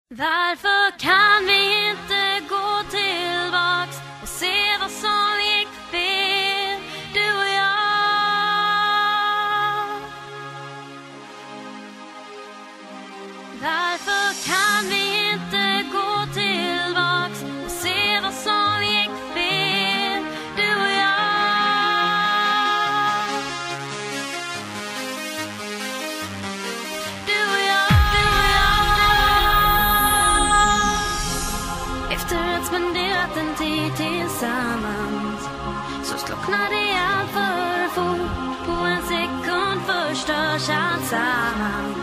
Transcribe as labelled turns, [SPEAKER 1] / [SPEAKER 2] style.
[SPEAKER 1] Varför kan vi inte gå tillbaks och se vad som gick fel, du och jag? Varför kan vi inte gå tillbaks och se vad som gick fel, du och jag? Du och jag, du och jag. Efter att spenderat en tid tillsammans så slocknade allt för fort. På en sekund förstörs allt samman.